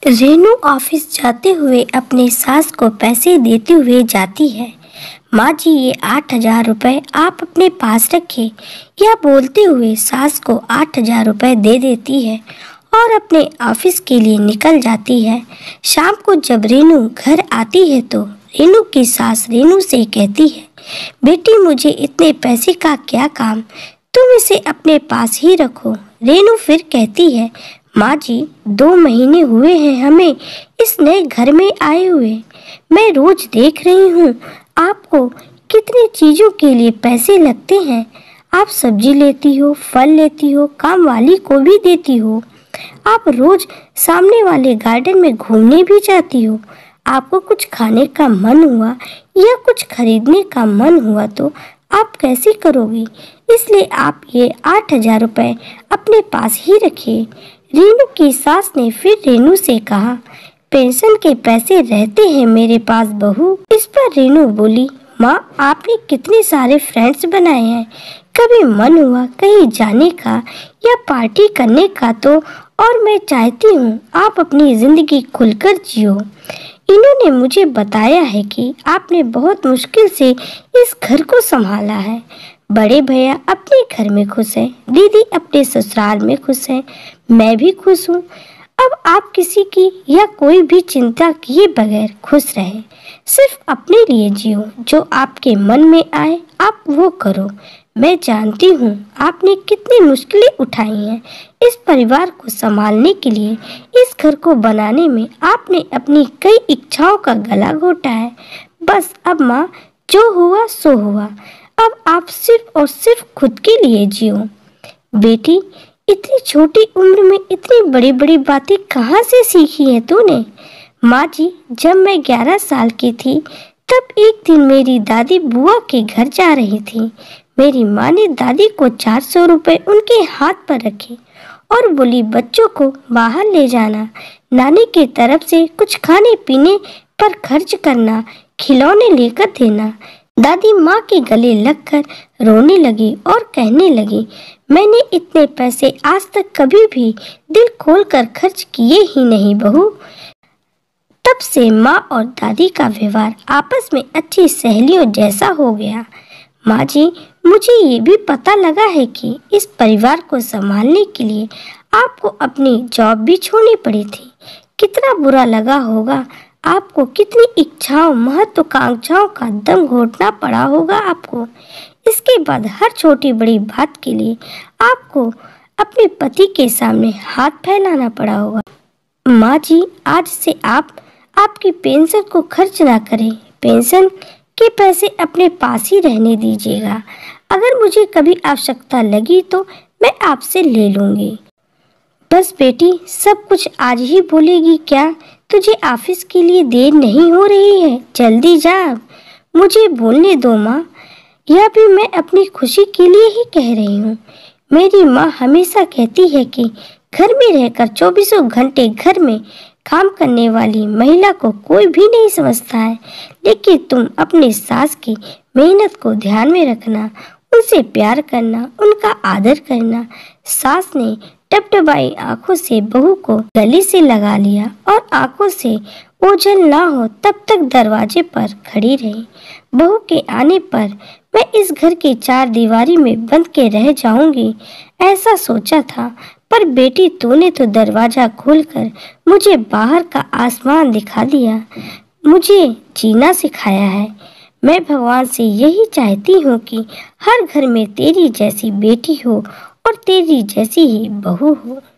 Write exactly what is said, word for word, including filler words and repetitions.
Renu office जाते हुए अपने सास को पैसे देते हुए जाती है। माँ जी, ये आठ हजार रुपये आप अपने पास रखें। यह बोलते हुए सास को आठ हजार रुपये दे देती है और अपने ऑफिस के लिए निकल जाती है। शाम को जब रेनू घर आती है तो रेनू की सास रेनू से कहती है, बेटी मुझे इतने पैसे का क्या काम, तुम इसे अपने पास ही रखो। रेनू फिर कहती है, माँ जी, दो महीने हुए हैं हमें इस नए घर में आए हुए। मैं रोज देख रही हूँ आपको कितनी चीज़ों के लिए पैसे लगते हैं। आप सब्जी लेती हो, फल लेती हो, काम वाली को भी देती हो। आप रोज सामने वाले गार्डन में घूमने भी जाती हो। आपको कुछ खाने का मन हुआ या कुछ खरीदने का मन हुआ तो आप कैसे करोगी? इसलिए आप ये आठ हजार रुपये अपने पास ही रखिए। रेनू की सास ने फिर रेनू से कहा, पेंशन के पैसे रहते हैं मेरे पास बहू। इस पर रेनू बोली, माँ आपने कितने सारे फ्रेंड्स बनाए हैं, कभी मन हुआ कहीं जाने का या पार्टी करने का तो, और मैं चाहती हूँ आप अपनी जिंदगी खुलकर जियो। इन्होंने मुझे बताया है कि आपने बहुत मुश्किल से इस घर को संभाला है। बड़े भैया अपने घर में खुश हैं, दीदी अपने ससुराल में खुश हैं, मैं भी खुश हूँ। अब आप किसी की या कोई भी चिंता किए बगैर खुश रहे, सिर्फ अपने लिए जियो। जो आपके मन में आए आप वो करो। मैं जानती हूँ आपने कितनी मुश्किलें उठाई हैं इस परिवार को संभालने के लिए। इस घर को बनाने में आपने अपनी कई इच्छाओं का गला घोटा है। बस अब माँ, जो हुआ सो हुआ। अब आप सिर्फ और सिर्फ खुद के लिए जियो। बेटी, इतनी छोटी उम्र में इतनी बड़ी बड़ी बातें कहाँ से सीखी है तूने? माँ जी, जब मैं ग्यारह साल की थी तब एक दिन मेरी दादी बुआ के घर जा रही थी। मेरी माँ ने दादी को चार सौ रुपये उनके हाथ पर रखे और बोली, बच्चों को बाहर ले जाना, नानी की तरफ से कुछ खाने पीने पर खर्च करना, खिलौने लेकर देना। दादी माँ के गले लगकर रोने लगी और कहने लगी, मैंने इतने पैसे आज तक कभी भी दिल खोलकर खर्च किए ही नहीं बहू। तब से माँ और दादी का व्यवहार आपस में अच्छी सहेलियों जैसा हो गया। माँ जी, मुझे ये भी पता लगा है कि इस परिवार को संभालने के लिए आपको अपनी जॉब भी छोड़नी पड़ी थी। कितना बुरा लगा होगा आपको, कितनी इच्छाओं महत्वाकांक्षाओं का दम घोटना पड़ा होगा आपको। इसके बाद हर छोटी बड़ी बात के लिए आपको अपने पति के सामने हाथ फैलाना पड़ा होगा। माँ जी, आज से आप आपकी पेंशन को खर्च ना करें। पेंशन के पैसे अपने पास ही रहने दीजिएगा। अगर मुझे कभी आवश्यकता लगी तो मैं आपसे ले लूँगी। बस बेटी, सब कुछ आज ही बोलेगी क्या? तुझे ऑफिस के लिए देर नहीं हो रही है, जल्दी जा। मुझे बोलने दो माँ, यह भी मैं अपनी खुशी के लिए ही कह रही हूँ। मेरी माँ हमेशा कहती है कि घर में रहकर चौबीसों घंटे घर में काम करने वाली महिला को कोई भी नहीं समझता है, लेकिन तुम अपनी सास की मेहनत को ध्यान में रखना, उनसे प्यार करना, उनका आदर करना। सास ने टपटपाई आंखों से बहू को गले से लगा लिया और आंखों से ओझल ना हो तब तक दरवाजे पर खड़ी रही। बहू के आने पर मैं इस घर की चार दीवारी में बंद के रह जाऊंगी, ऐसा सोचा था, पर बेटी तूने तो दरवाजा खोलकर मुझे बाहर का आसमान दिखा दिया, मुझे जीना सिखाया है। मैं भगवान से यही चाहती हूँ कि हर घर में तेरी जैसी बेटी हो और तेरी जैसी ही बहू हो।